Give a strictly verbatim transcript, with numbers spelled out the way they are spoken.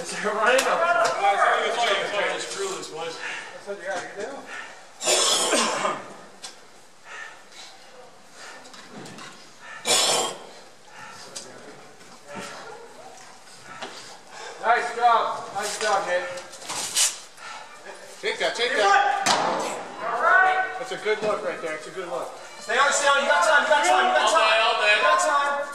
Let's run it up. Screw this, boys. That's what you got to do. Nice job. Nice job, Nick. Take that, take that. All right. That's a good look right there. It's a good look. Stay on, stay on. You got time, you got time, you got time. All day, all day. You got time.